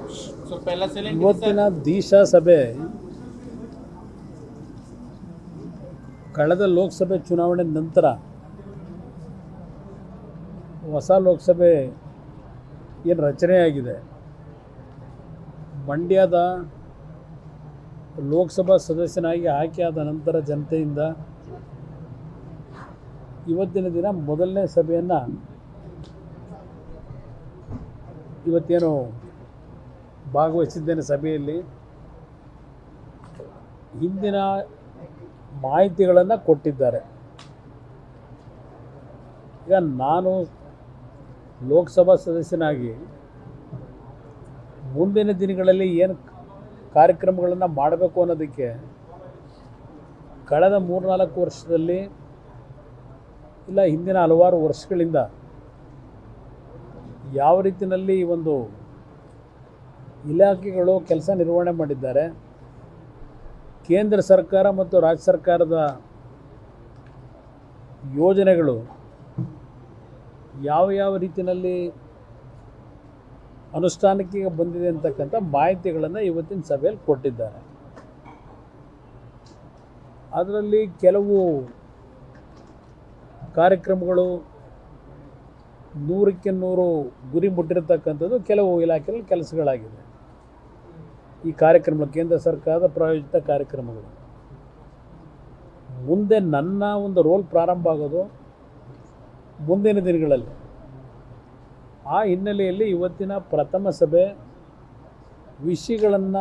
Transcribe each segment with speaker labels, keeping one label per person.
Speaker 1: ಇವತ್ತಿನ ದಿಶಾ ಸಭೆ ಕಳೆದ ಲೋಕಸಭೆ ಚುನಾವಣೆ ನಂತರ ಹೊಸ ಲೋಕಸಭೆ ಏನು ರಚನೆಯಾಗಿದೆ, ಮಂಡ್ಯದ ಲೋಕಸಭಾ ಸದಸ್ಯನಾಗಿ ಆಯ್ಕೆಯಾದ ನಂತರ ಜನತೆಯಿಂದ ಇವತ್ತಿನ ದಿನ ಮೊದಲನೇ ಸಭೆಯನ್ನು ಇವತ್ತೇನು ಭಾಗವಹಿಸಿದ್ದೇನೆ. ಸಭೆಯಲ್ಲಿ ಹಿಂದಿನ ಮಾಹಿತಿಗಳನ್ನು ಕೊಟ್ಟಿದ್ದಾರೆ. ಈಗ ನಾನು ಲೋಕಸಭಾ ಸದಸ್ಯನಾಗಿ ಮುಂದಿನ ದಿನಗಳಲ್ಲಿ ಏನು ಕಾರ್ಯಕ್ರಮಗಳನ್ನು ಮಾಡಬೇಕು ಅನ್ನೋದಕ್ಕೆ ಕಳೆದ 3-4 ವರ್ಷದಲ್ಲಿ ಇಲ್ಲ ಹಿಂದಿನ ಹಲವಾರು ವರ್ಷಗಳಿಂದ ಯಾವ ರೀತಿಯಲ್ಲಿ ಈ ಒಂದು ಇಲಾಖೆಗಳು ಕೆಲಸ ನಿರ್ವಹಣೆ ಮಾಡಿದ್ದಾರೆ, ಕೇಂದ್ರ ಸರ್ಕಾರ ಮತ್ತು ರಾಜ್ಯ ಸರ್ಕಾರದ ಯೋಜನೆಗಳು ಯಾವ ರೀತಿಯಲ್ಲಿ ಅನುಷ್ಠಾನಕ್ಕೆ ಬಂದಿದೆ ಅಂತಕ್ಕಂಥ ಮಾಹಿತಿಗಳನ್ನು ಇವತ್ತಿನ ಸಭೆಯಲ್ಲಿ ಕೊಟ್ಟಿದ್ದಾರೆ. ಅದರಲ್ಲಿ ಕೆಲವು ಕಾರ್ಯಕ್ರಮಗಳು 100ಕ್ಕೆ 100 ಗುರಿ ಮುಟ್ಟಿರತಕ್ಕಂಥದ್ದು ಕೆಲವು ಇಲಾಖೆಯಲ್ಲಿ ಕೆಲಸಗಳಾಗಿದೆ. ಈ ಕಾರ್ಯಕ್ರಮಗಳು ಕೇಂದ್ರ ಸರ್ಕಾರದ ಪ್ರಾಯೋಜಿತ ಕಾರ್ಯಕ್ರಮಗಳು. ಮುಂದೆ ನನ್ನ ಒಂದು ರೋಲ್ ಪ್ರಾರಂಭ ಆಗೋದು ಮುಂದಿನ ದಿನಗಳಲ್ಲಿ. ಆ ಹಿನ್ನೆಲೆಯಲ್ಲಿ ಇವತ್ತಿನ ಪ್ರಥಮ ಸಭೆ ವಿಷಯಗಳನ್ನು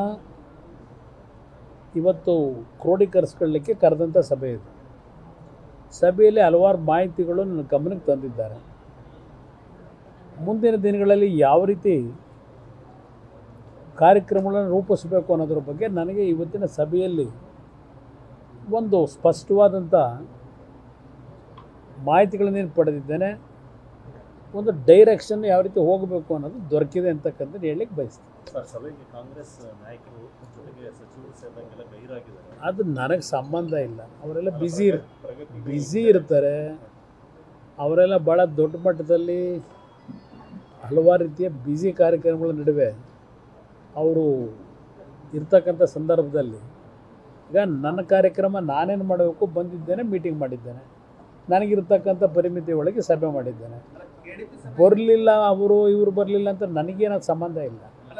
Speaker 1: ಇವತ್ತು ಕ್ರೋಢೀಕರಿಸ್ಕೊಳ್ಳಲಿಕ್ಕೆ ಕರೆದಂಥ ಸಭೆ ಇದೆ. ಸಭೆಯಲ್ಲಿ ಹಲವಾರು ಮಾಹಿತಿಗಳು ನನ್ನ ಗಮನಕ್ಕೆ ತಂದಿದ್ದಾರೆ. ಮುಂದಿನ ದಿನಗಳಲ್ಲಿ ಯಾವ ರೀತಿ ಕಾರ್ಯಕ್ರಮಗಳನ್ನು ರೂಪಿಸಬೇಕು ಅನ್ನೋದ್ರ ಬಗ್ಗೆ ನನಗೆ ಇವತ್ತಿನ ಸಭೆಯಲ್ಲಿ ಒಂದು ಸ್ಪಷ್ಟವಾದಂಥ ಮಾಹಿತಿಗಳನ್ನೇನು ಪಡೆದಿದ್ದೇನೆ. ಒಂದು ಡೈರೆಕ್ಷನ್ ಯಾವ ರೀತಿ ಹೋಗಬೇಕು ಅನ್ನೋದು ದೊರಕಿದೆ ಅಂತಕ್ಕಂಥದ್ದು ಹೇಳಲಿಕ್ಕೆ ಬಯಸ್ತೀನಿ.
Speaker 2: ಸಭೆಗೆ ಕಾಂಗ್ರೆಸ್ ನಾಯಕರು ಜೊತೆಗೆ ಸಚಿವರು ಸೇರಿದಂಗೆಲ್ಲ ಗೈರಾಗಿದ್ದಾರೆ.
Speaker 1: ಅದು ನನಗೆ ಸಂಬಂಧ ಇಲ್ಲ. ಅವರೆಲ್ಲ ಬ್ಯುಸಿ ಇರ್ತಾರೆ. ಅವರೆಲ್ಲ ಭಾಳ ದೊಡ್ಡ ಮಟ್ಟದಲ್ಲಿ ಹಲವಾರು ರೀತಿಯ ಬ್ಯುಸಿ ಕಾರ್ಯಕ್ರಮಗಳ ನಡುವೆ ಅವರು ಇರ್ತಕ್ಕಂಥ ಸಂದರ್ಭದಲ್ಲಿ ಈಗ ನನ್ನ ಕಾರ್ಯಕ್ರಮ ನಾನೇನು ಮಾಡಬೇಕು ಬಂದಿದ್ದೇನೆ, ಮೀಟಿಂಗ್ ಮಾಡಿದ್ದೇನೆ, ನನಗಿರ್ತಕ್ಕಂಥ ಪರಿಮಿತಿ ಒಳಗೆ ಸಭೆ ಮಾಡಿದ್ದೇನೆ. ಬರಲಿಲ್ಲ ಅವರು ಇವರು ಬರಲಿಲ್ಲ ಅಂತ ನನಗೇನು ಸಂಬಂಧ ಇಲ್ಲ.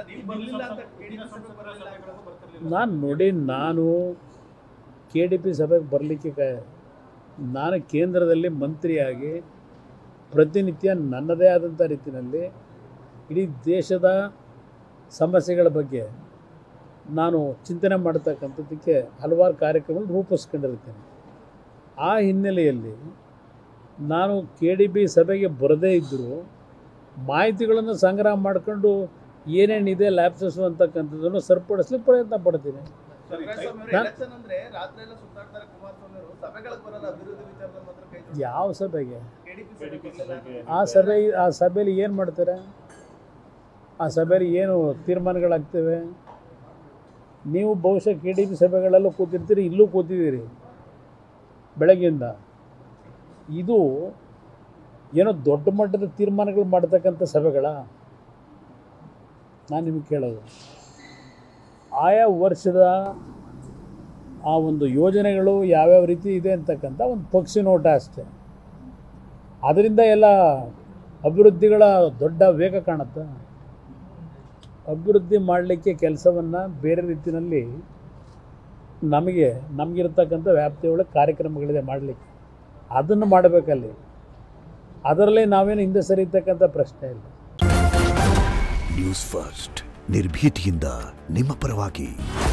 Speaker 1: ನಾನು KDP ಸಭೆಗೆ ಬರಲಿಕ್ಕೆ ನಾನು ಕೇಂದ್ರದಲ್ಲಿ ಮಂತ್ರಿಯಾಗಿ ಪ್ರತಿನಿತ್ಯ ನನ್ನದೇ ಆದಂಥ ರೀತಿಯಲ್ಲಿ ಇಡೀ ದೇಶದ ಸಮಸ್ಯೆಗಳ ಬಗ್ಗೆ ನಾನು ಚಿಂತನೆ ಮಾಡ್ತಕ್ಕಂಥದ್ದಕ್ಕೆ ಹಲವಾರು ಕಾರ್ಯಕ್ರಮಗಳು ರೂಪಿಸ್ಕೊಂಡಿರ್ತೇನೆ. ಆ ಹಿನ್ನೆಲೆಯಲ್ಲಿ ನಾನು KDP ಸಭೆಗೆ ಬರದೇ ಇದ್ದರೂ ಮಾಹಿತಿಗಳನ್ನು ಸಂಗ್ರಹ ಮಾಡಿಕೊಂಡು ಏನೇನಿದೆ ಲ್ಯಾಪ್ಸಸ್ಸು ಅಂತಕ್ಕಂಥದ್ದನ್ನು ಸರಿಪಡಿಸ್ಲಿಕ್ಕೆ ಪ್ರಯತ್ನ ಪಡ್ತೀನಿ. ಯಾವ ಸಭೆಗೆ? ಆ ಸಭೆಯಲ್ಲಿ ಏನು ಮಾಡ್ತಾರೆ? ಆ ಸಭೆಯಲ್ಲಿ ಏನು ತೀರ್ಮಾನಗಳಾಗ್ತವೆ? ನೀವು ಬಹುಶಃ KDP ಸಭೆಗಳಲ್ಲೂ ಕೂತಿರ್ತೀರಿ, ಇಲ್ಲೂ ಕೂತಿದ್ದೀರಿ ಬೆಳಗ್ಗೆಯಿಂದ. ಇದು ಏನೋ ದೊಡ್ಡ ಮಟ್ಟದ ತೀರ್ಮಾನಗಳು ಮಾಡ್ತಕ್ಕಂಥ ಸಭೆಗಳ? ನಾನು ನಿಮಗೆ ಕೇಳೋದು, ಆಯಾ ವರ್ಷದ ಆ ಒಂದು ಯೋಜನೆಗಳು ಯಾವ್ಯಾವ ರೀತಿ ಇದೆ ಅಂತಕ್ಕಂಥ ಒಂದು ಪಕ್ಷಿ ನೋಟ ಅಷ್ಟೇ. ಅದರಿಂದ ಎಲ್ಲ ಅಭಿವೃದ್ಧಿಗಳ ದೊಡ್ಡ ವೇಗ ಕಾಣುತ್ತಾ? ಅಭಿವೃದ್ಧಿ ಮಾಡಲಿಕ್ಕೆ ಕೆಲಸವನ್ನು ಬೇರೆ ರೀತಿಯಲ್ಲಿ ನಮಗಿರ್ತಕ್ಕಂಥ ವ್ಯಾಪ್ತಿಯೊಳಗೆ ಕಾರ್ಯಕ್ರಮಗಳಿದೆ ಮಾಡಲಿಕ್ಕೆ, ಅದನ್ನು ಮಾಡಬೇಕಲ್ಲಿ. ಅದರಲ್ಲೇ ನಾವೇನು ಹಿಂದೆ ಸರಿಯತಕ್ಕಂಥ ಪ್ರಶ್ನೆ ಇಲ್ಲ.
Speaker 3: ನ್ಯೂಸ್ ಫಸ್ಟ್ ನಿರ್ಭೀತಿಯಿಂದ ನಿಮ್ಮ ಪರವಾಗಿ.